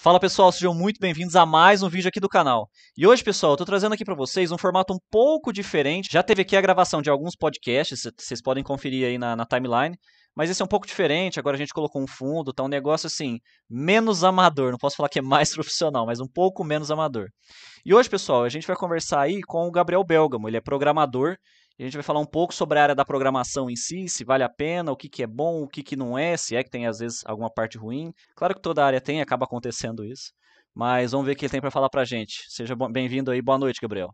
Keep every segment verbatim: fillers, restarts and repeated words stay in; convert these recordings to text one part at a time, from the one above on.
Fala pessoal, sejam muito bem-vindos a mais um vídeo aqui do canal. E hoje, pessoal, eu tô trazendo aqui para vocês um formato um pouco diferente. Já teve aqui a gravação de alguns podcasts, vocês podem conferir aí na, na timeline, mas esse é um pouco diferente. Agora a gente colocou um fundo, tá um negócio assim, menos amador. Não posso falar que é mais profissional, mas um pouco menos amador. E hoje, pessoal, a gente vai conversar aí com o Gabriel Belgamo, ele é programador. E a gente vai falar um pouco sobre a área da programação em si, se vale a pena, o que, que é bom, o que, que não é, se é que tem às vezes alguma parte ruim. Claro que toda área tem, acaba acontecendo isso. Mas vamos ver o que ele tem para falar pra gente. Seja bem-vindo aí, boa noite, Gabriel.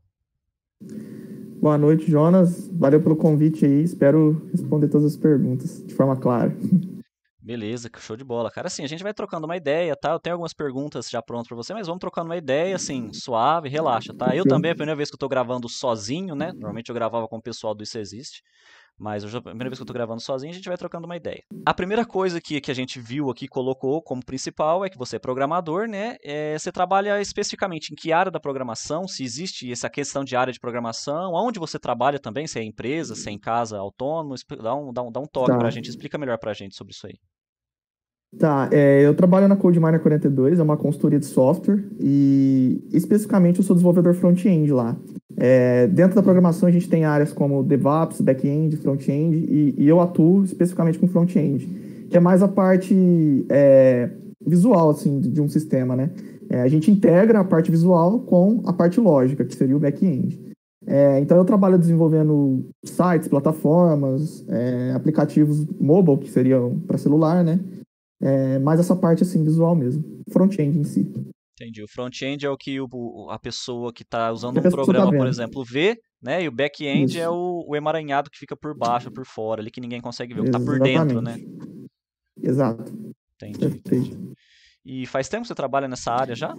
Boa noite, Jonas. Valeu pelo convite aí. Espero responder todas as perguntas de forma clara. Beleza, show de bola. Cara, assim, a gente vai trocando uma ideia, tá? Eu tenho algumas perguntas já prontas pra você, mas vamos trocando uma ideia, assim, suave, relaxa, tá? Eu Fechou? também, é a primeira vez que eu tô gravando sozinho, né? Normalmente eu gravava com o pessoal do Isso Existe, mas hoje é a primeira vez que eu tô gravando sozinho, a gente vai trocando uma ideia. A primeira coisa que, que a gente viu aqui, colocou como principal, é que você é programador, né? É, você trabalha especificamente em que área da programação, se existe essa questão de área de programação, onde você trabalha também, se é empresa, se é em casa, autônomo, dá um, dá um, dá um toque pra Tá. gente, explica melhor pra gente sobre isso aí. Tá, é, eu trabalho na CodeMiner quarenta e dois, é uma consultoria de software e especificamente eu sou desenvolvedor front-end lá. É, dentro da programação a gente tem áreas como DevOps, back-end, front-end e, e eu atuo especificamente com front-end, que é mais a parte é, visual assim, de, de um sistema, né? É, a gente integra a parte visual com a parte lógica, que seria o back-end. É, então eu trabalho desenvolvendo sites, plataformas, é, aplicativos mobile, que seriam para celular, né? É mais essa parte assim visual mesmo, front-end em si. Entendi. O front-end é o que o- a pessoa que está usando Que a um pessoa tá programa, por vendo. exemplo, vê, né? E o back-end é Isso, o, o emaranhado que fica por baixo, por fora, ali que ninguém consegue ver, o que está por dentro, né? exatamente. Exato, Entendi, entendi. perfeito. E faz tempo que você trabalha nessa área já?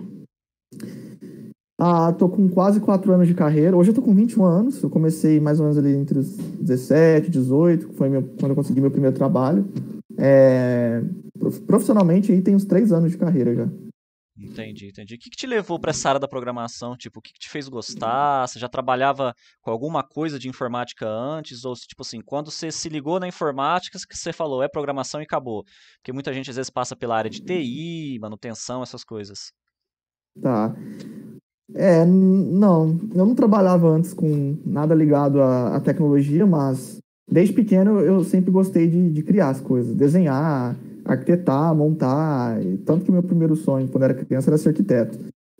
Ah, tô com quase quatro anos de carreira. Hoje eu tô com vinte e um anos. Eu comecei mais ou menos ali entre os dezessete, dezoito, que foi meu, quando eu consegui meu primeiro trabalho. É, profissionalmente aí tem uns três anos de carreira já. Entendi, entendi. O que que te levou para essa área da programação? Tipo, o que que te fez gostar? Você já trabalhava com alguma coisa de informática antes? Ou, se, tipo assim, quando você se ligou na informática, que você falou, é programação e acabou? Porque muita gente às vezes passa pela área de T I, manutenção, essas coisas. Tá. É, n- não, eu não trabalhava antes com nada ligado à, à tecnologia, mas desde pequeno eu sempre gostei de, de criar as coisas, desenhar, arquitetar, montar. e Tanto que o meu primeiro sonho, quando era criança, era ser arquiteto.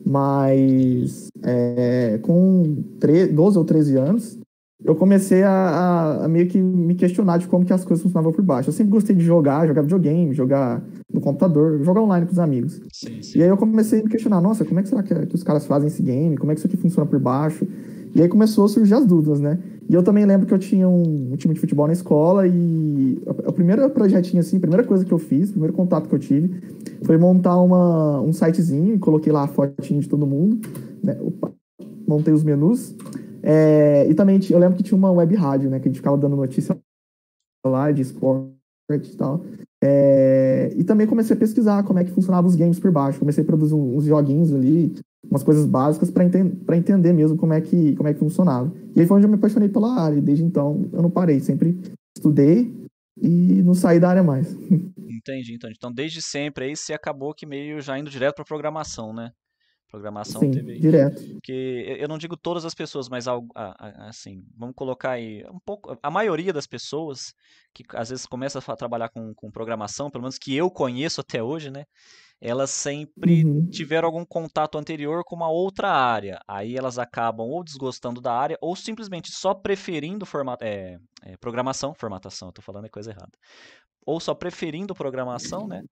Mas é, com tre- doze ou treze anos, eu comecei a, a- a meio que me questionar de como que as coisas funcionavam por baixo. Eu sempre gostei de jogar, jogar videogame, jogar no computador, jogar online com os amigos. Sim, E aí sim. eu comecei a me questionar, nossa, como é que será que, que os caras fazem esse game? Como é que isso aqui funciona por baixo? E aí começou a surgir as dúvidas, né? E eu também lembro que eu tinha um, um time de futebol na escola e a, a primeira projetinho assim, a primeira coisa que eu fiz, o primeiro contato que eu tive foi montar uma, um sitezinho e coloquei lá a fotinho de todo mundo, né? Opa, montei os menus. É, e também eu lembro que tinha uma web rádio, né? Que a gente ficava dando notícia lá de esporte e tal. É, e também comecei a pesquisar como é que funcionavam os games por baixo. Comecei a produzir uns joguinhos ali, umas coisas básicas para enten entender mesmo como é, que, como é que funcionava. E aí foi onde eu me apaixonei pela área. E desde então eu não parei, sempre estudei e não saí da área mais. Entendi, entendi. Então, desde sempre aí você acabou que meio já indo direto para programação, né? Programação Sim, teve. direto. Porque eu eu não digo todas as pessoas, mas algo- a- a- assim, vamos colocar aí um pouco. A maioria das pessoas que às vezes começa a fa- trabalhar com, com programação, pelo menos que eu conheço até hoje, né? Elas sempre Uhum. tiveram algum contato anterior com uma outra área. Aí elas acabam ou desgostando da área ou simplesmente só preferindo forma, é, é, programação, formatação, eu tô falando é coisa errada. Ou só preferindo programação, né?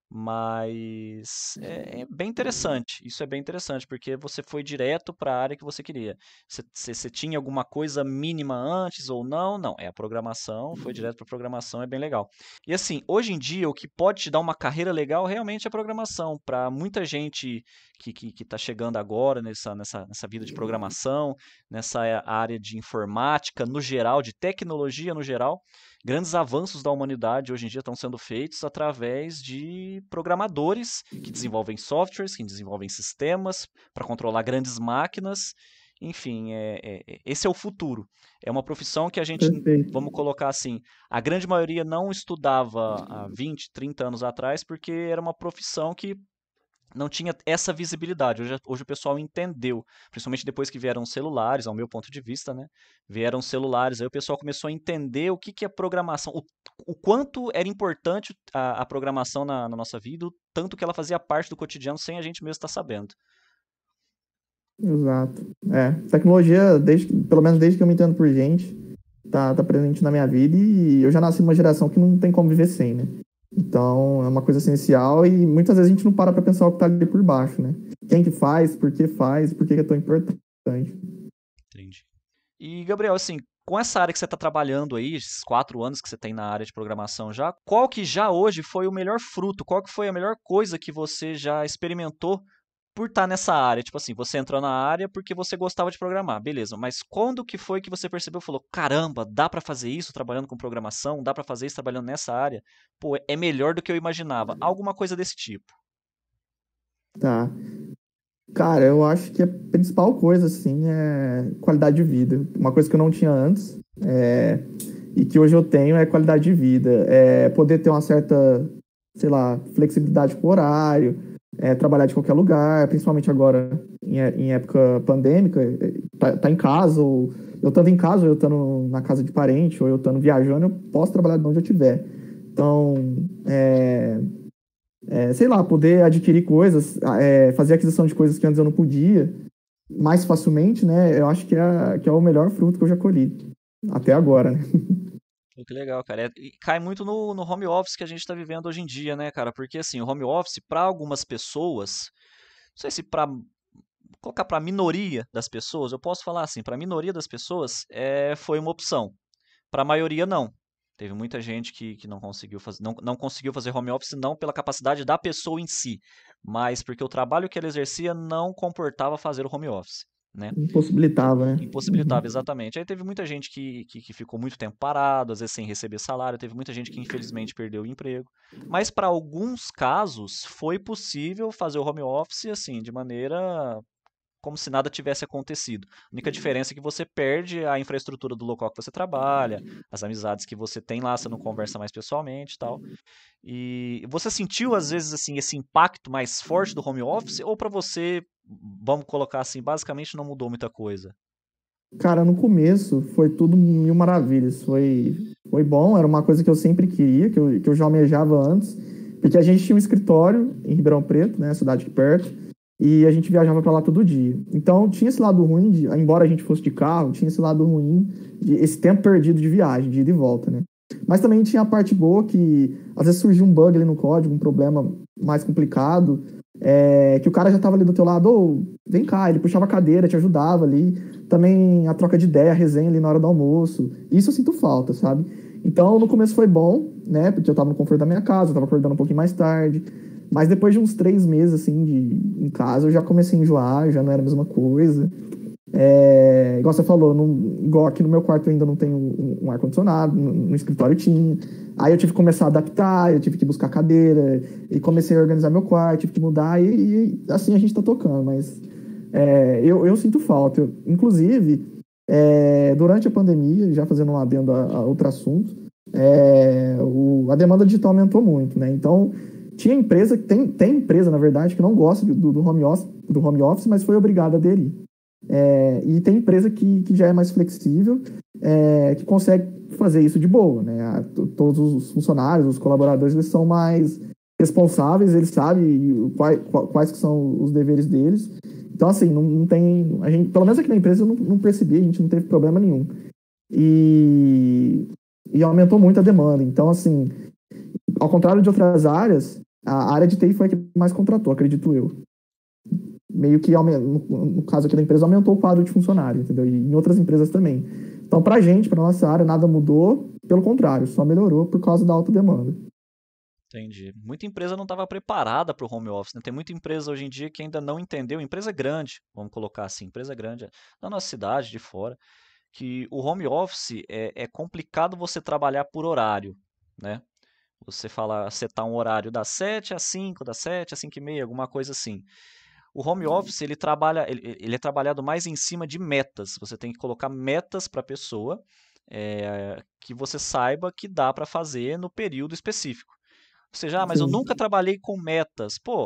Mas é, é bem interessante. Isso é bem interessante, porque você foi direto para a área que você queria. Você, você- você tinha alguma coisa mínima antes ou não? Não, é a programação, foi direto para a programação, é bem legal. E assim, hoje em dia, o que pode te dar uma carreira legal realmente é a programação. Para muita gente que está que, que tá chegando agora nessa, nessa, nessa vida de programação, nessa área de informática no geral, de tecnologia no geral, grandes avanços da humanidade hoje em dia estão sendo feitos através de programadores que desenvolvem softwares, que desenvolvem sistemas para controlar grandes máquinas. Enfim, é, é- é- esse é o futuro. É uma profissão que a gente, Perfeito. vamos colocar assim, a grande maioria não estudava há vinte, trinta anos atrás, porque era uma profissão que não tinha essa visibilidade. Hoje, hoje o pessoal entendeu, principalmente depois que vieram os celulares, ao meu ponto de vista, né? Vieram os celulares, aí o pessoal começou a entender o que, que é programação, o, o quanto era importante a, a programação na, na nossa vida, o tanto que ela fazia parte do cotidiano sem a gente mesmo estar sabendo. Exato. É, tecnologia, desde, pelo menos desde que eu me entendo por gente, tá, tá presente na minha vida e eu já nasci numa geração que não tem como viver sem, né? Então, é uma coisa essencial e muitas vezes a gente não para pra pensar o que tá ali por baixo, né? Quem que faz, por que faz, por que que é tão importante. Entendi. E, Gabriel, assim, com essa área que você está trabalhando aí, esses quatro anos que você tem na área de programação já, qual que já hoje foi o melhor fruto? Qual que foi a melhor coisa que você já experimentou por estar nessa área? Tipo assim, você entrou na área porque você gostava de programar, beleza, mas quando que foi que você percebeu e falou, caramba, dá para fazer isso trabalhando com programação, dá para fazer isso trabalhando nessa área? Pô, é melhor do que eu imaginava. Alguma coisa desse tipo. Tá. Cara, eu acho que a principal coisa, assim, é qualidade de vida. Uma coisa que eu não tinha antes, é, e que hoje eu tenho é qualidade de vida. É poder ter uma certa, sei lá, flexibilidade com o horário, é, trabalhar de qualquer lugar, principalmente agora em, é- em época pandêmica, é, tá, tá em casa, ou eu estando em casa, ou eu estando na casa de parente, ou eu estando viajando, eu posso trabalhar de onde eu estiver. Então, é, é, sei lá, poder adquirir coisas, é, fazer aquisição de coisas que antes eu não podia, mais facilmente, né? Eu acho que é, que é o melhor fruto que eu já colhi até agora, né? Pô, que legal, cara. É- e cai muito no, no home office que a gente está vivendo hoje em dia, né, cara? Porque assim, o home office, para algumas pessoas, não sei se para colocar para a minoria das pessoas, eu posso falar assim, para a minoria das pessoas é, foi uma opção. Para a maioria, não. Teve muita gente que, que não conseguiu fazer, não, não conseguiu fazer home office não pela capacidade da pessoa em si, mas porque o trabalho que ela exercia não comportava fazer o home office, né? Impossibilitava, né? Impossibilitava, Uhum. exatamente. Aí teve muita gente que, que, que ficou muito tempo parado, às vezes sem receber salário, teve muita gente que infelizmente perdeu o emprego. Mas para alguns casos foi possível fazer o home office assim, de maneira como se nada tivesse acontecido. A única diferença é que você perde a infraestrutura do local que você trabalha, as amizades que você tem lá, você não conversa mais pessoalmente e tal. E você sentiu às vezes assim esse impacto mais forte do home office ou para você, vamos colocar assim, basicamente não mudou muita coisa? Cara, no começo foi tudo mil maravilhas. Foi, foi bom, era uma coisa que eu sempre queria, que eu, que eu já almejava antes, porque a gente tinha um escritório em Ribeirão Preto, né, cidade aqui perto, e a gente viajava para lá todo dia. Então tinha esse lado ruim, de, embora a gente fosse de carro, tinha esse lado ruim, de, esse tempo perdido de viagem, de ida e volta, né? Mas também tinha a parte boa que às vezes surgia um bug ali no código, um problema mais complicado, é, que o cara já estava ali do teu lado, ô, vem cá, ele puxava a cadeira, te ajudava ali. Também a troca de ideia, a resenha ali na hora do almoço. Isso eu sinto falta, sabe? Então, no começo foi bom, né? Porque eu tava no conforto da minha casa, eu tava acordando um pouquinho mais tarde. Mas depois de uns três meses, assim, de, em casa, eu já comecei a enjoar, já não era a mesma coisa. É, igual você falou, não, igual aqui no meu quarto eu ainda não tenho um, um ar-condicionado, no, no escritório tinha. Aí eu tive que começar a adaptar, eu tive que buscar cadeira, e comecei a organizar meu quarto, tive que mudar, e, e assim a gente tá tocando, mas é, eu, eu sinto falta. Eu, inclusive, é, durante a pandemia, já fazendo um adendo a, a outro assunto, é, o, a demanda digital aumentou muito, né? Então, tinha empresa, tem, tem empresa, na verdade, que não gosta do, do, home office, do home office, mas foi obrigada a aderir. É, e tem empresa que, que já é mais flexível, é, que consegue fazer isso de boa, né? A, todos os funcionários, os colaboradores, eles são mais responsáveis, eles sabem quais, quais que são os deveres deles. Então, assim, não, não tem. A gente, pelo menos aqui na empresa eu não, não percebi, a gente não teve problema nenhum. E, e aumentou muito a demanda. Então, assim, ao contrário de outras áreas, a área de T I foi a que mais contratou, acredito eu. Meio que, no caso aqui da empresa, aumentou o quadro de funcionários, entendeu? E em outras empresas também. Então, pra gente, pra nossa área, nada mudou, pelo contrário, só melhorou por causa da alta demanda. Entendi. Muita empresa não estava preparada para o home office, né? Tem muita empresa hoje em dia que ainda não entendeu, empresa grande, vamos colocar assim, empresa grande da nossa cidade, de fora, que o home office é, é complicado você trabalhar por horário, né? Você fala, setar um horário das sete às cinco, das sete às cinco e meia, alguma coisa assim. O home office, ele trabalha, ele, ele é trabalhado mais em cima de metas. Você tem que colocar metas para a pessoa, é, que você saiba que dá para fazer no período específico. Ou seja, ah, mas eu Sim. nunca trabalhei com metas. Pô,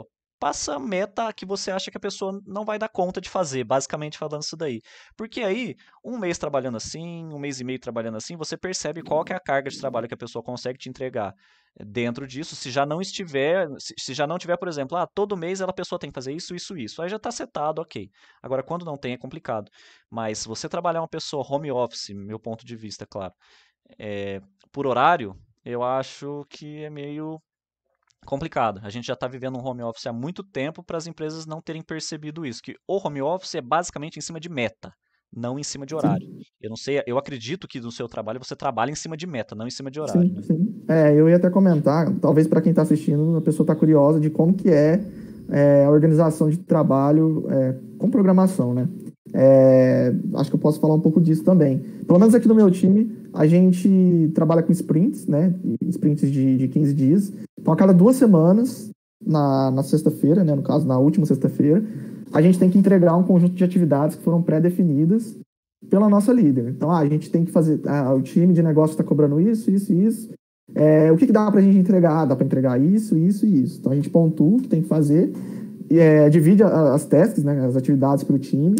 passa meta que você acha que a pessoa não vai dar conta de fazer, basicamente falando isso daí. Porque aí, um mês trabalhando assim, um mês e meio trabalhando assim, você percebe qual que é a carga de trabalho que a pessoa consegue te entregar dentro disso, se já não estiver, se, se já não tiver, por exemplo, ah, todo mês ela pessoa tem que fazer isso, isso, isso. Aí já está setado, ok. Agora, quando não tem, é complicado. Mas se você trabalhar uma pessoa home office, meu ponto de vista, claro, é, por horário, eu acho que é meio complicado. A gente já está vivendo um home office há muito tempo para as empresas não terem percebido isso, que o home office é basicamente em cima de meta, não em cima de horário. Sim, Eu não sei, eu acredito que no seu trabalho você trabalha em cima de meta, não em cima de horário, sim, né? sim. É, eu ia até comentar, talvez para quem está assistindo, a pessoa está curiosa de como que é, é, a organização de trabalho é, com programação, né? É, acho que eu posso falar um pouco disso também. Pelo menos aqui no meu time, a gente trabalha com sprints, né? Sprints de, de quinze dias. Então, a cada duas semanas, na, na sexta-feira, né? No caso, na última sexta-feira, a gente tem que entregar um conjunto de atividades que foram pré-definidas pela nossa líder. Então, ah, a gente tem que fazer. Ah, o time de negócio está cobrando isso, isso e isso. É, o que, que dá para a gente entregar? Ah, dá para entregar isso, isso e isso. Então, a gente pontua o que tem que fazer, e, é, divide a, as tasks, né? As atividades para o time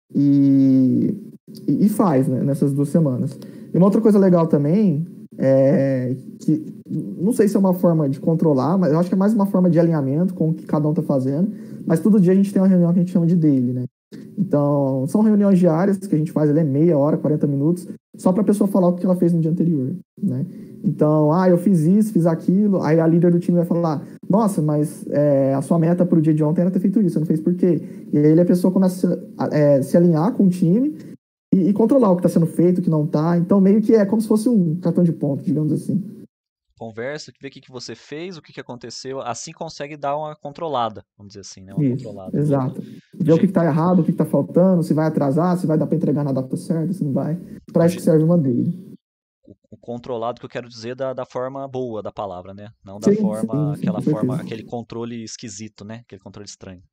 e, e, e faz, né? Nessas duas semanas. E uma outra coisa legal também é que não sei se é uma forma de controlar, mas eu acho que é mais uma forma de alinhamento com o que cada um está fazendo. Mas todo dia a gente tem uma reunião que a gente chama de daily, né? Então, são reuniões diárias que a gente faz ali, é meia hora, quarenta minutos, só para a pessoa falar o que ela fez no dia anterior, né? Então, ah, eu fiz isso, fiz aquilo, aí a líder do time vai falar, nossa, mas é, a sua meta para o dia de ontem era ter feito isso, você não fez por quê? E aí a pessoa começa a é, se alinhar com o time e, e controlar o que está sendo feito, o que não está. Então, meio que é como se fosse um cartão de ponto, digamos assim. Conversa, vê o que que você fez, o que que aconteceu, assim consegue dar uma controlada, vamos dizer assim, né? Uma Isso, controlada do, exato. do Ver o que jeito, está errado, o que está faltando, se vai atrasar, se vai dar para entregar na data certa, se não vai. Para do isso que jeito, serve uma dele. o controlado que eu quero dizer da, da forma boa da palavra, né? Não da Sim, forma, sim, sim, aquela com forma, certeza. aquele controle esquisito, né? Aquele controle estranho.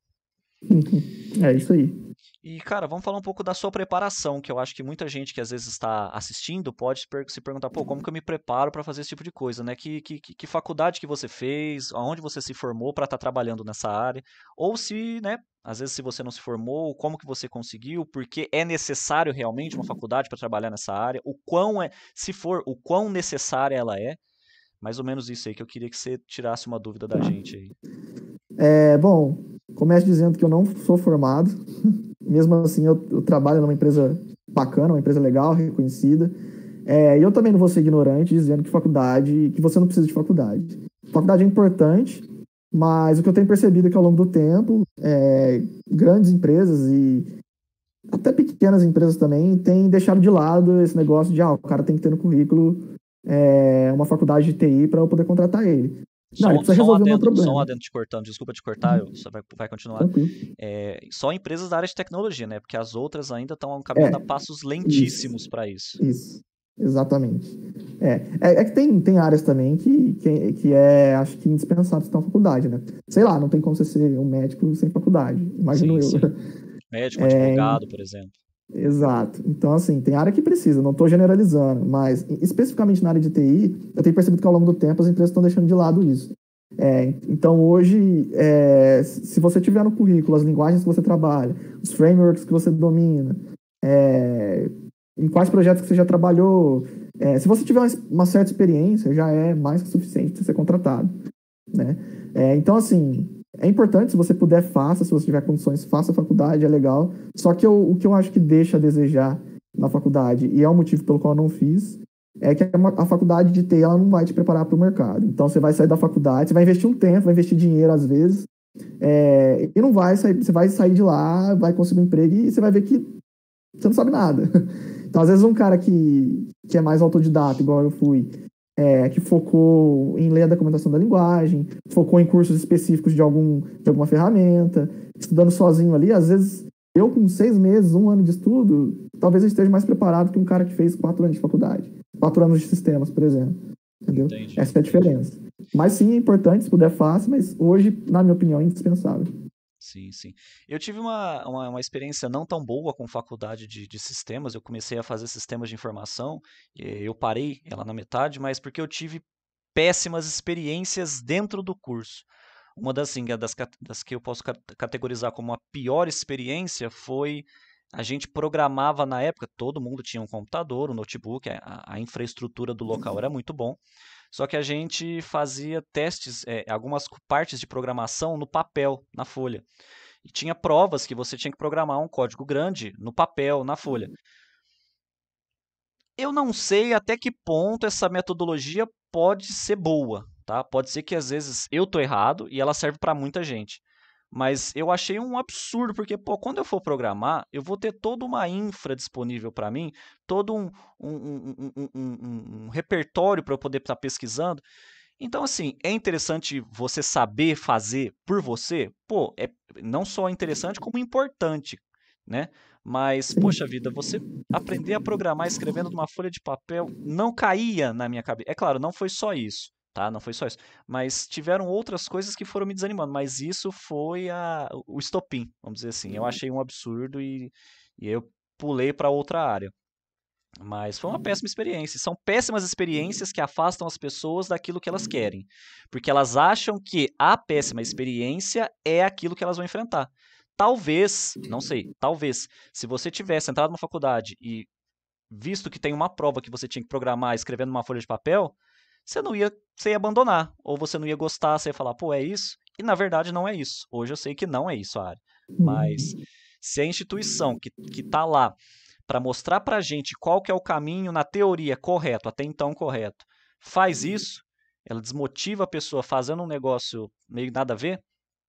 É E, isso aí. e, cara, vamos falar um pouco da sua preparação, que eu acho que muita gente que às vezes está assistindo pode se per- se perguntar, pô, como que eu me preparo para fazer esse tipo de coisa, né? Que, que, que que faculdade que você fez, aonde você se formou para estar trabalhando nessa área, ou se, né, às vezes se você não se formou, como que você conseguiu, porque é necessário realmente uma faculdade para trabalhar nessa área, o quão é, se for, o quão necessária ela é, mais ou menos isso aí que eu queria que você tirasse uma dúvida da Tá. gente aí. É, bom, começo dizendo que eu não sou formado. Mesmo assim, eu, eu trabalho numa empresa bacana, uma empresa legal, reconhecida. É, e eu também não vou ser ignorante dizendo que faculdade, que você não precisa de faculdade. Faculdade é importante, mas o que eu tenho percebido é que ao longo do tempo, é, grandes empresas e até pequenas empresas também têm deixado de lado esse negócio de, ah, o cara tem que ter no currículo é, uma faculdade de T I para eu poder contratar ele. Não, Só, ele um- precisa só um resolver o meu adendo, só um problema. adendo te cortando, desculpa te cortar, eu, só vai, vai continuar. Tranquilo. É, só empresas da área de tecnologia, né? Porque as outras ainda estão caminhando a É, passos isso, lentíssimos para isso. isso, exatamente. É, é, é que tem, tem áreas também que, que, que é, acho que indispensável você ter uma faculdade, né? Sei lá, não tem como você ser um médico sem faculdade, imagino Sim, eu. sim. Médico, É, advogado, por exemplo. exato. Então, assim, tem área que precisa, não estou generalizando, mas especificamente na área de T I, eu tenho percebido que ao longo do tempo as empresas estão deixando de lado isso. É, então, hoje, é, se você tiver no currículo as linguagens que você trabalha, os frameworks que você domina, é, em quais projetos que você já trabalhou, é, se você tiver uma, uma certa experiência, já é mais que suficiente para ser contratado, né? É, então, assim, é importante, se você puder, faça, se você tiver condições, faça a faculdade, é legal. Só que eu, o que eu acho que deixa a desejar na faculdade, e é o motivo pelo qual eu não fiz, é que a faculdade de T I ela não vai te preparar para o mercado. Então, você vai sair da faculdade, você vai investir um tempo, vai investir dinheiro às vezes, é, e não vai sair, você vai sair de lá, vai conseguir um emprego e você vai ver que você não sabe nada. Então, às vezes, um cara que, que é mais autodidata, igual eu fui, é, que focou em ler a documentação da linguagem, focou em cursos específicos de, algum, de alguma ferramenta, estudando sozinho ali, às vezes, eu com seis meses, um ano de estudo, talvez eu esteja mais preparado que um cara que fez quatro anos de faculdade, quatro anos de sistemas, por exemplo. Entendeu? Entendi, Essa é a entendi. diferença. Mas sim, é importante, se puder, faça, mas hoje, na minha opinião, é indispensável. Sim, sim. Eu tive uma, uma, uma experiência não tão boa com faculdade de, de sistemas. Eu comecei a fazer sistemas de informação, e eu parei ela na metade, mas porque eu tive péssimas experiências dentro do curso. uma das, assim, das, das que eu posso categorizar como a pior experiência foi a gente programava na época, todo mundo tinha um computador, um notebook, a, a infraestrutura do local era muito bom, só que a gente fazia testes, é, algumas partes de programação no papel, na folha. E tinha provas que você tinha que programar um código grande no papel, na folha. Eu não sei até que ponto essa metodologia pode ser boa, tá? Pode ser que às vezes eu tô errado e ela serve para muita gente. Mas eu achei um absurdo, porque, pô, quando eu for programar, eu vou ter toda uma infra disponível para mim, todo um, um, um, um, um, um repertório para eu poder estar pesquisando. Então, assim, é interessante você saber fazer por você? Pô, é não só interessante, como importante, né? Mas, Sim. poxa vida, você aprender a programar escrevendo numa folha de papel não caía na minha cabeça. É claro, não foi só isso, tá? Não foi só isso. Mas tiveram outras coisas que foram me desanimando. Mas isso foi a, o estopim, vamos dizer assim. Eu achei um absurdo e, e eu pulei para outra área. Mas foi uma péssima experiência. São péssimas experiências que afastam as pessoas daquilo que elas querem. Porque elas acham que a péssima experiência é aquilo que elas vão enfrentar. Talvez, não sei, talvez, se você tivesse entrado na faculdade e visto que tem uma prova que você tinha que programar escrevendo numa folha de papel, você não ia, você ia abandonar. Ou você não ia gostar, você ia falar, pô, é isso? E na verdade não é isso. Hoje eu sei que não é isso a área. Mas se a instituição que está lá para mostrar para a gente qual que é o caminho, na teoria, correto, até então correto, faz isso, ela desmotiva a pessoa fazendo um negócio meio nada a ver,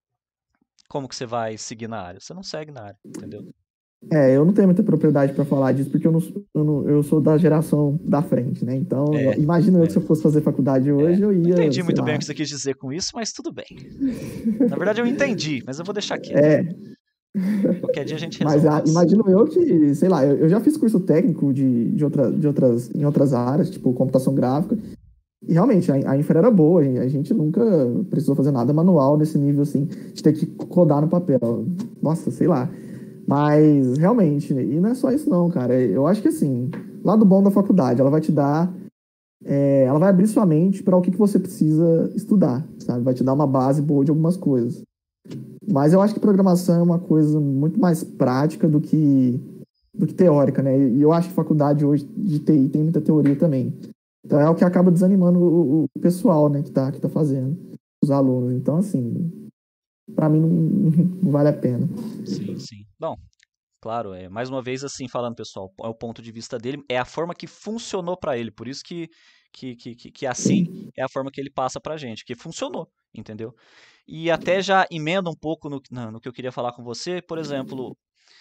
como que você vai seguir na área? Você não segue na área, entendeu? É, eu não tenho muita propriedade para falar disso, porque eu, não, eu, não, eu sou da geração da frente, né? Então, É, imagino eu é, que se eu fosse fazer faculdade hoje, é. eu Não ia, entendi sei muito lá... bem o que você quis dizer com isso, mas tudo bem. Na verdade, eu entendi, mas eu vou deixar quieto. É, Qualquer dia a gente mas resolve a, isso. imagino eu que, sei lá, eu, eu já fiz curso técnico de, de, outra, de outras, em outras áreas, tipo computação gráfica, e realmente a, a infra era boa, a gente nunca precisou fazer nada manual nesse nível, assim, de ter que codar no papel. Nossa, sei lá. Mas, realmente, e não é só isso não, cara. Eu acho que, assim, lado bom da faculdade, ela vai te dar, é, ela vai abrir sua mente para o que, que você precisa estudar, sabe? Vai te dar uma base boa de algumas coisas. Mas eu acho que programação é uma coisa muito mais prática do que, do que teórica, né? E eu acho que faculdade hoje de T I tem muita teoria também. Então é o que acaba desanimando o, o pessoal, né, que tá, que tá fazendo, os alunos. Então, assim, para mim não, não vale a pena. Sim, sim. Bom, claro, é, mais uma vez assim falando, pessoal, é o ponto de vista dele, é a forma que funcionou para ele, por isso que, que, que, que, que assim Sim. é a forma que ele passa pra gente, que funcionou, entendeu? E até já emenda um pouco no, no, no que eu queria falar com você, por exemplo,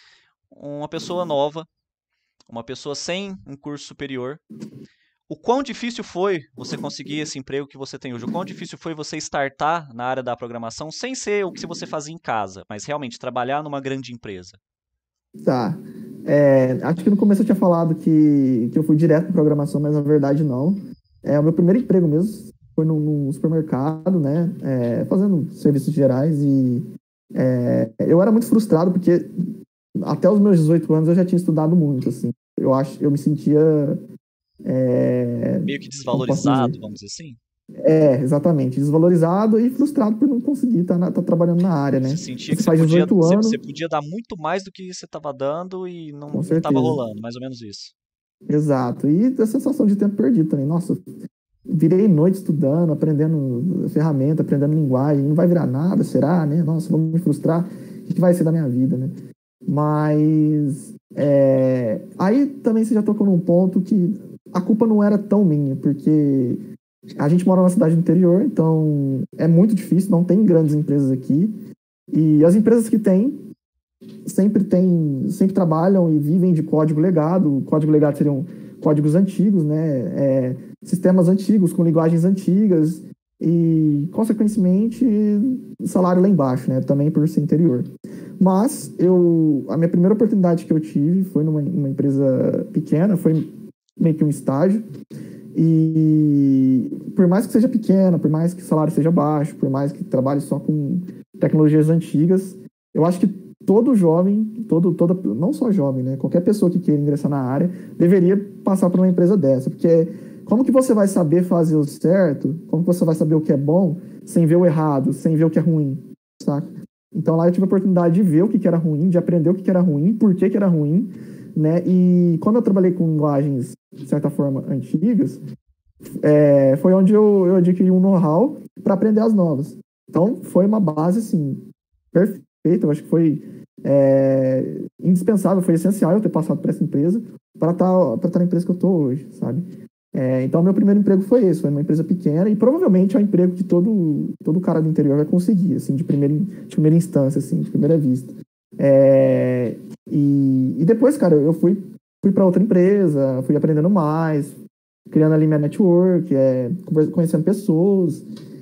uma pessoa nova, uma pessoa sem um curso superior, o quão difícil foi você conseguir esse emprego que você tem hoje? O quão difícil foi você startar na área da programação sem ser o que você fazia em casa, mas realmente trabalhar numa grande empresa? Tá. É, acho que no começo eu tinha falado que, que eu fui direto para programação, mas na verdade não. É, o meu primeiro emprego mesmo foi num, num supermercado, né? É, fazendo serviços gerais e é, eu era muito frustrado porque até os meus dezoito anos eu já tinha estudado muito, assim. Eu acho, eu me sentia é, Meio que como posso dizer? desvalorizado, vamos dizer assim? É, exatamente, desvalorizado e frustrado por não conseguir estar tá, tá trabalhando na área, Você né? sentia que Você você faz podia, dezoito você, anos, você podia dar muito mais do que você estava dando e não com não estava certeza. rolando, mais ou menos isso. Exato. E a sensação de tempo perdido também. Nossa, virei noite estudando, aprendendo ferramenta, aprendendo linguagem. Não vai virar nada, será, né? Nossa, vou me frustrar. O que vai ser da minha vida, né? Mas é, aí também você já tocou num ponto que a culpa não era tão minha, porque a gente mora numa cidade do interior, então é muito difícil, não tem grandes empresas aqui. E as empresas que tem sempre tem, sempre trabalham e vivem de código legado. O código legado seriam códigos antigos, né? É, sistemas antigos com linguagens antigas e, consequentemente, salário lá embaixo, né? Também por ser interior. Mas eu, a minha primeira oportunidade que eu tive foi numa, numa empresa pequena, foi meio que um estágio. E por mais que seja pequena, por mais que o salário seja baixo, por mais que trabalhe só com tecnologias antigas, eu acho que todo jovem, todo, toda, não só jovem, né? Qualquer pessoa que queira ingressar na área deveria passar por uma empresa dessa, porque como que você vai saber fazer o certo? Como que você vai saber o que é bom sem ver o errado, sem ver o que é ruim, saca? Então lá eu tive a oportunidade de ver o que, que era ruim, de aprender o que, que era ruim, por que, que era ruim, né? E quando eu trabalhei com linguagens, de certa forma, antigas, é, foi onde eu, eu adquiri um know-how para aprender as novas. Então foi uma base, assim, perfeita. Eu acho que foi é, indispensável, foi essencial eu ter passado por essa empresa para estar tá, tá na empresa que eu estou hoje, sabe? É, então, meu primeiro emprego foi esse, foi uma empresa pequena e provavelmente é um emprego que todo, todo cara do interior vai conseguir, assim, de primeira, de primeira instância, assim, de primeira vista. É, e, e depois, cara, eu fui, fui para outra empresa, fui aprendendo mais, criando ali minha network, é, conhecendo pessoas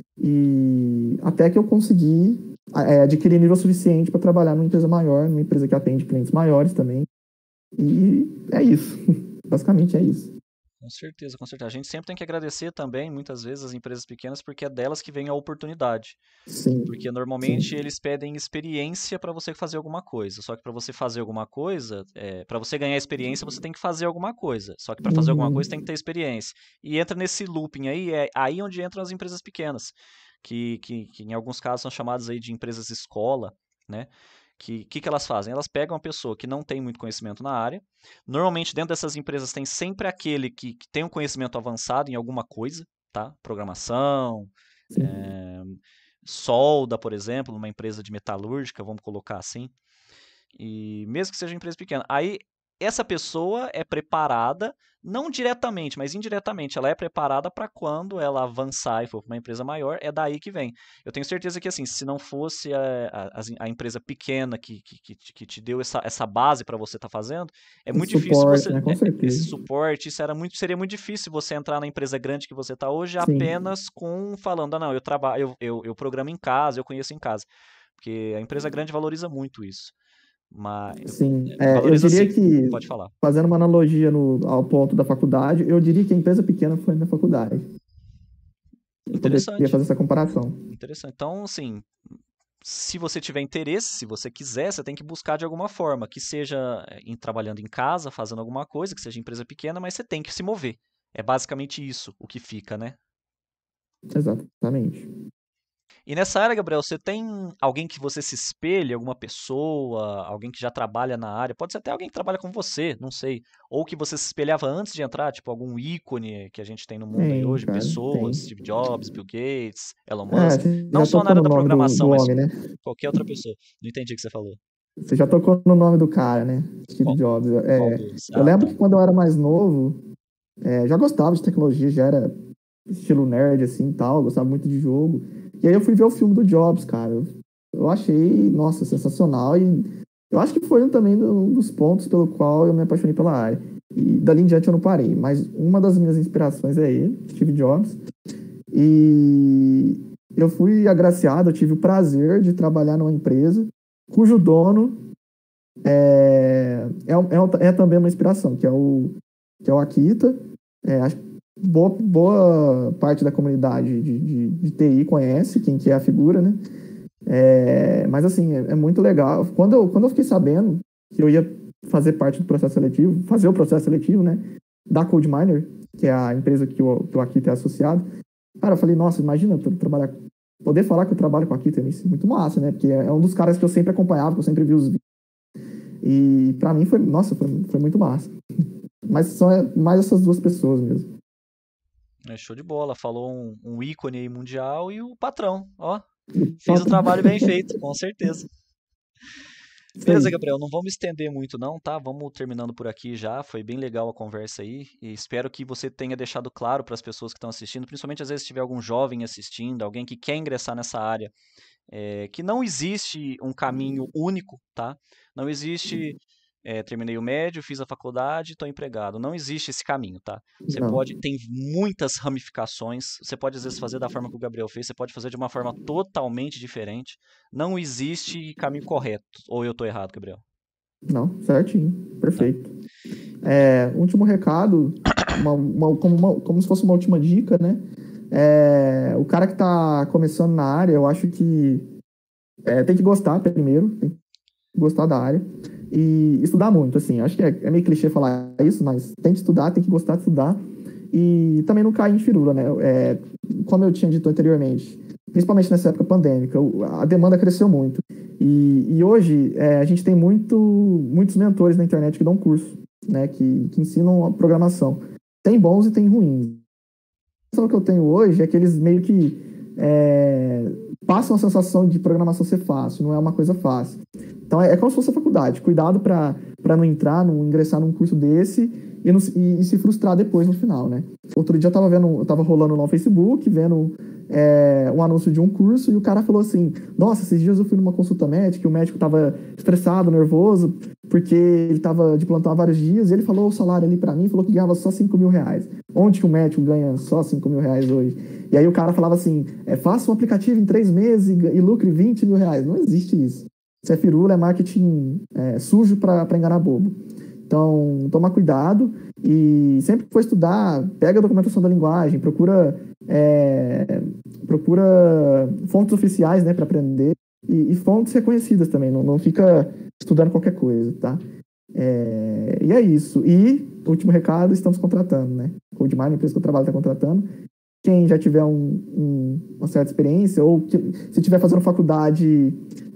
e até que eu consegui é, adquirir nível suficiente para trabalhar numa empresa maior, numa empresa que atende clientes maiores também. E é isso. Basicamente é isso. Com certeza, com certeza. A gente sempre tem que agradecer também, muitas vezes, as empresas pequenas, porque é delas que vem a oportunidade. Sim. Porque normalmente Sim. eles pedem experiência para você fazer alguma coisa. Só que para você fazer alguma coisa, é, para você ganhar experiência, você tem que fazer alguma coisa. Só que para fazer alguma Uhum. coisa tem que ter experiência. E entra nesse looping aí, é aí onde entram as empresas pequenas, que, que, que em alguns casos são chamadas aí de empresas escola, né? Que que, que elas fazem? Elas pegam uma pessoa que não tem muito conhecimento na área. Normalmente, dentro dessas empresas, tem sempre aquele que, que tem um conhecimento avançado em alguma coisa, tá? Programação, Sim. é, solda, por exemplo, numa empresa de metalúrgica, vamos colocar assim. E mesmo que seja uma empresa pequena. Aí, essa pessoa é preparada, não diretamente, mas indiretamente, ela é preparada para quando ela avançar e for para uma empresa maior, é daí que vem. Eu tenho certeza que, assim, se não fosse a, a, a empresa pequena que, que, que, que te deu essa, essa base para você estar tá fazendo, é Esse muito difícil suporte, você. né? Com é, esse certeza. suporte, isso era muito, seria muito difícil você entrar na empresa grande que você está hoje Sim. apenas com falando, ah, não, eu trabalho, eu, eu, eu programo em casa, eu conheço em casa. Porque a empresa grande valoriza muito isso. Mas Sim. é, É, eu valoriza diria sim, que, pode falar. fazendo uma analogia no, ao ponto da faculdade, eu diria que a empresa pequena foi na faculdade. Eu poderia Interessante, fazer essa comparação. interessante. Então, assim, se você tiver interesse, se você quiser, você tem que buscar de alguma forma, que seja eh, em, trabalhando em casa, fazendo alguma coisa, que seja empresa pequena, mas você tem que se mover. É basicamente isso o que fica, né? Exatamente. E nessa área, Gabriel, você tem alguém que você se espelha, alguma pessoa, alguém que já trabalha na área? Pode ser até alguém que trabalha com você, não sei. Ou que você se espelhava antes de entrar, tipo algum ícone que a gente tem no mundo aí Tem, hoje, cara, pessoas, tem. Steve Jobs, Bill Gates, Elon É, Musk. você Não já só na tocou área no da nome do, programação, do mas homem, né? qualquer outra pessoa. Não entendi o que você falou. Você já tocou no nome do cara, né? Steve Qual, Jobs. qual É, deles? eu Ah, lembro tá. que quando eu era mais novo, é, já gostava de tecnologia, já era estilo nerd, assim, tal, gostava muito de jogo. E aí eu fui ver o filme do Jobs, cara. Eu, eu achei, nossa, sensacional. E eu acho que foi um também um dos pontos pelo qual eu me apaixonei pela área. E dali em diante eu não parei. Mas uma das minhas inspirações é ele, Steve Jobs. E eu fui agraciado, eu tive o prazer de trabalhar numa empresa cujo dono é, é, é, é também uma inspiração, que é o, que é o Akita. É, acho que boa, boa parte da comunidade de, de, de T I conhece quem que é a figura, né? É, mas assim, é, é muito legal. Quando eu, quando eu fiquei sabendo que eu ia fazer parte do processo seletivo, fazer o processo seletivo, né? Da CodeMiner, que é a empresa que o, que o Akita é associado, cara, eu falei, nossa, imagina trabalhar, poder falar que eu trabalho com a Akita, é muito massa, né? Porque é um dos caras que eu sempre acompanhava, que eu sempre vi os vídeos. E pra mim foi, nossa, foi, foi muito massa. Mas são mais essas duas pessoas mesmo. É show de bola. Falou um, um ícone aí mundial e o patrão, ó. Fez o Patrão. trabalho bem feito, com certeza. Isso Beleza, aí. Gabriel, não vamos estender muito não, tá? Vamos terminando por aqui já. Foi bem legal a conversa aí e espero que você tenha deixado claro para as pessoas que estão assistindo, principalmente às vezes se tiver algum jovem assistindo, alguém que quer ingressar nessa área, é, que não existe um caminho único, tá? Não existe, é, terminei o médio, fiz a faculdade, estou empregado. Não existe esse caminho, tá? Você Não, pode, tem muitas ramificações. Você pode às vezes fazer da forma que o Gabriel fez, você pode fazer de uma forma totalmente diferente. Não existe caminho correto. Ou eu estou errado, Gabriel? não, certinho. Tá. Perfeito. É, último recado, uma, uma, como, uma, como se fosse uma última dica, né? É, o cara que está começando na área, eu acho que é, tem que gostar primeiro, tem que gostar da área e estudar muito, assim. Acho que é, é meio clichê falar isso, mas tem que estudar, tem que gostar de estudar e também não cair em firula, né? É, como eu tinha dito anteriormente, principalmente nessa época pandêmica, a demanda cresceu muito. E, e hoje é, a gente tem muito, muitos mentores na internet que dão curso, né, que, que ensinam a programação. Tem bons e tem ruins. A sensação que eu tenho hoje é que eles meio que é, passam a sensação de programação ser fácil, não é uma coisa fácil. Então é, é como se fosse a faculdade. Cuidado para não entrar, não ingressar num curso desse e, não, e, e se frustrar depois no final, né? Outro dia eu tava vendo, eu tava rolando no Facebook, vendo é, um anúncio de um curso e o cara falou assim: nossa, esses dias eu fui numa consulta médica e o médico tava estressado, nervoso, porque ele tava de plantão há vários dias e ele falou o salário ali para mim, falou que ganhava só cinco mil reais. Onde que o médico ganha só cinco mil reais hoje? E aí o cara falava assim: é, faça um aplicativo em três meses e, e lucre vinte mil reais. Não existe isso. Isso é firula, é marketing é, sujo para enganar bobo. Então, toma cuidado e sempre que for estudar, pega a documentação da linguagem, procura, é, procura fontes oficiais, né, para aprender e, e fontes reconhecidas também, não, não fica estudando qualquer coisa, tá? É, e é isso. E, último recado, estamos contratando, né? CodeMiner, a empresa que eu trabalho, está contratando. Quem já tiver um, um, uma certa experiência, ou que, se estiver fazendo faculdade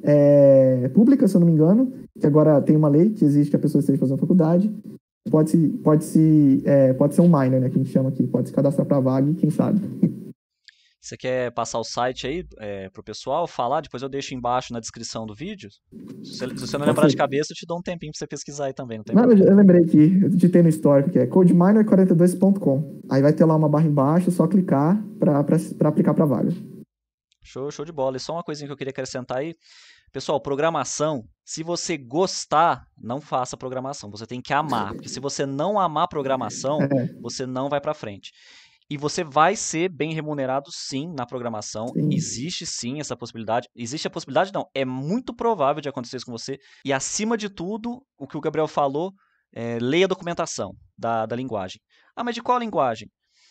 é, pública, se eu não me engano, que agora tem uma lei que exige que a pessoa esteja fazendo faculdade, pode, -se, pode, -se, é, pode ser um miner, né, que a gente chama aqui, pode se cadastrar para a vaga, quem sabe. Você quer passar o site aí é, pro pessoal falar? Depois eu deixo embaixo na descrição do vídeo. Se você, se você não lembrar de cabeça, eu te dou um tempinho para você pesquisar aí também. Não, tem não eu lembrei aqui, eu digitei no histórico, que é codeminer quarenta e dois ponto com. Aí vai ter lá uma barra embaixo, só clicar para aplicar para a vaga. Show, show de bola. E só uma coisinha que eu queria acrescentar aí. Pessoal, programação, se você gostar, não faça programação. Você tem que amar. Porque se você não amar programação, é. você não vai para frente. E você vai ser bem remunerado, sim, na programação. Sim. Existe, sim, essa possibilidade. Existe a possibilidade, não. É muito provável de acontecer isso com você. E, acima de tudo, o que o Gabriel falou, é, leia a documentação da, da linguagem. Ah, mas de qual linguagem?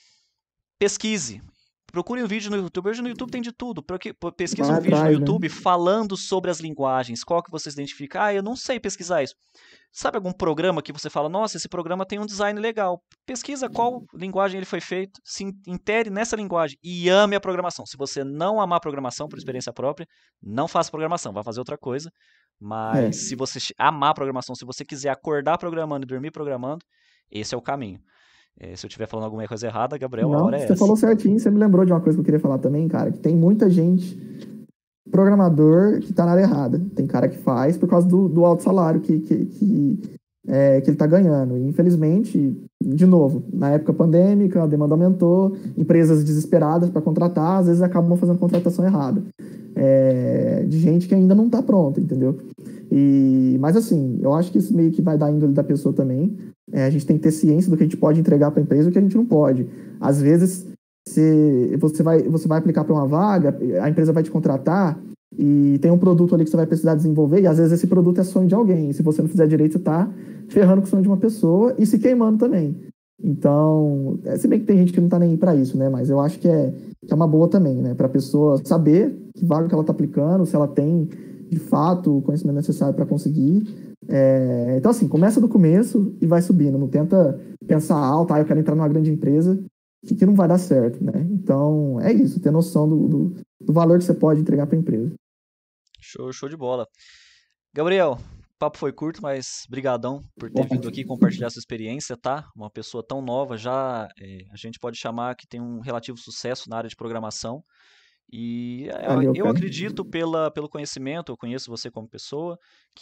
Pesquise. Procure um vídeo no YouTube. Hoje no YouTube tem de tudo. Pesquise um vídeo no YouTube, né, falando sobre as linguagens. Qual que você se identifica? Ah, eu não sei pesquisar isso. Sabe algum programa que você fala, nossa, esse programa tem um design legal. Pesquisa qual linguagem ele foi feito, se intere nessa linguagem e ame a programação. Se você não amar a programação por experiência própria, não faça programação, vá fazer outra coisa. Mas é. se você amar a programação, se você quiser acordar programando e dormir programando, esse é o caminho. É, se eu estiver falando alguma coisa errada, Gabriel, não, a hora é você essa. Você falou certinho, você me lembrou de uma coisa que eu queria falar também, cara, que tem muita gente, programador, que tá na área errada. Tem cara que faz por causa do, do alto salário que, que, que, é, que ele tá ganhando. E, infelizmente, de novo, na época pandêmica, a demanda aumentou, empresas desesperadas para contratar, às vezes acabam fazendo contratação errada. É, de gente que ainda não tá pronta, entendeu? E, mas assim, eu acho que isso meio que vai dar índole da pessoa também. É, a gente tem que ter ciência do que a gente pode entregar para a empresa e o que a gente não pode. Às vezes, se você vai, você vai aplicar para uma vaga, a empresa vai te contratar e tem um produto ali que você vai precisar desenvolver e às vezes esse produto é sonho de alguém. E se você não fizer direito, você está ferrando com o sonho de uma pessoa e se queimando também. Então, se bem que tem gente que não está nem aí para isso, né? Mas eu acho que é, que é uma boa também, né? Para a pessoa saber que vaga que ela está aplicando, se ela tem, de fato, o conhecimento necessário para conseguir. É, então, assim, começa do começo e vai subindo. Não tenta pensar alto, ah, eu quero entrar numa grande empresa, que, que não vai dar certo, né? Então, é isso, ter noção do, do, do valor que você pode entregar para a empresa. Show, show de bola. Gabriel, o papo foi curto, mas brigadão por ter vindo aqui compartilhar sua experiência, tá? Uma pessoa tão nova, já é, a gente pode chamar que tem um relativo sucesso na área de programação. E Valeu, eu cara. acredito pela, pelo conhecimento, eu conheço você como pessoa,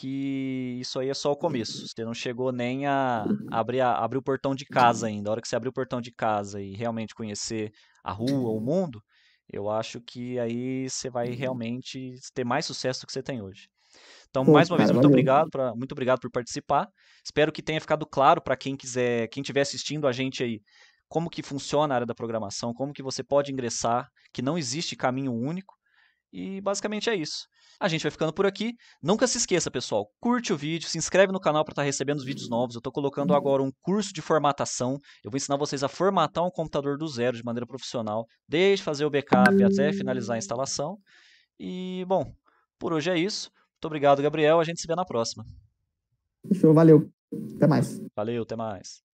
que isso aí é só o começo. Você não chegou nem a abrir, a, abrir o portão de casa ainda. A hora que você abrir o portão de casa e realmente conhecer a rua, o mundo, eu acho que aí você vai realmente ter mais sucesso do que você tem hoje. Então, Pô, mais uma cara, vez, muito valeu. obrigado, pra, muito obrigado por participar. Espero que tenha ficado claro para quem quiser, quem estiver assistindo a gente aí, como que funciona a área da programação, como que você pode ingressar, que não existe caminho único. E basicamente é isso. A gente vai ficando por aqui. Nunca se esqueça, pessoal, curte o vídeo, se inscreve no canal para estar recebendo os vídeos novos. Eu estou colocando agora um curso de formatação. Eu vou ensinar vocês a formatar um computador do zero de maneira profissional, desde fazer o backup até finalizar a instalação. E, bom, por hoje é isso. Muito obrigado, Gabriel. A gente se vê na próxima. Fechou, valeu. Até mais. Valeu, até mais.